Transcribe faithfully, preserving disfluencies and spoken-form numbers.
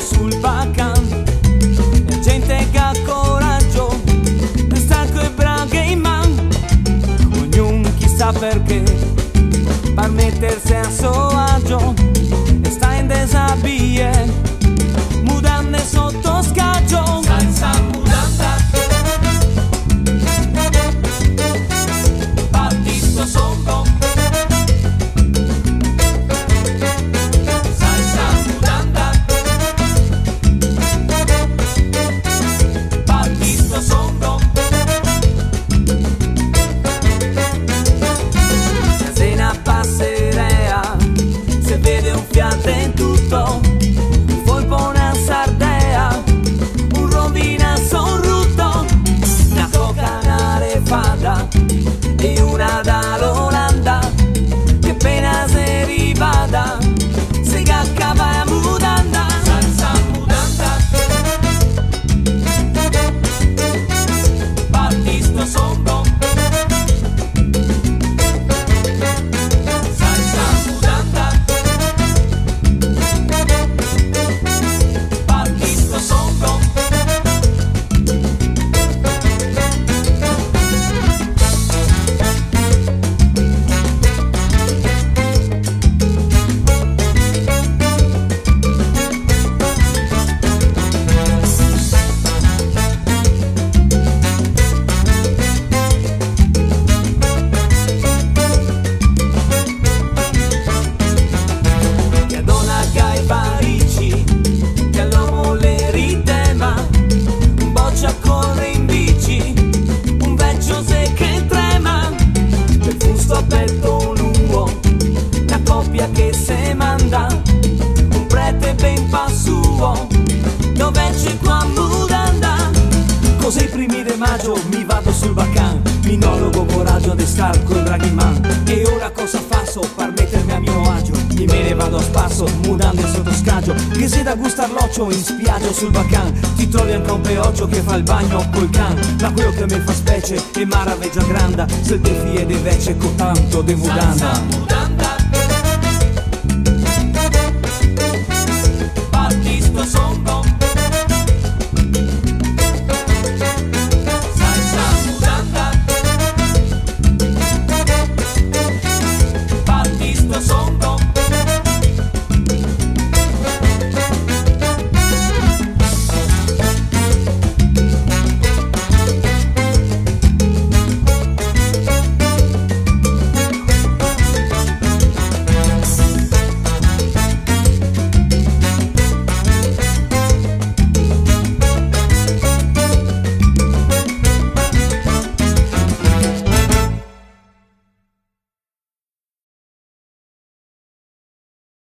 sul bacan. E gente che ha coraggio, è stanco e braghe in man. Ognuno chissà perché, per mettersi a suo agio, e sta in desabie, mudande sotto scaggio. Senza mudanda, batti sto songo. Senza mudanda, batti sto songo. Se una passerea, se vede un fiato in tutto, poi buona sardea, un rovina son rutto, una coca, una refada e una dall'Olanda, che appena se rivada, si caccava mudanda. Senza mudanda, batti sto songo. Senza mudanda, batti sto songo. Che donna che ai Parigi, che all'uomo le ritema, un boccia corre in bici, un vecchio se che trema, del fusto aperto lungo, una coppia che se manda, un prete ben passuo, dove c'è qua mudanda. Così i primi di maggio mi vado sul bacan, minologo coraggio di star coi braghi man. E ora cosa faccio per mettermi a mio agio? Mi me ne vado a spasso, mudando sotto scaggio, che se da gustar l'occhio in spiaggia sul bacan. Ti trovi anche un peoccio che fa il bagno col can, ma quello che mi fa specie è maraveggia granda, se te fie de vece con tanto de mudanda.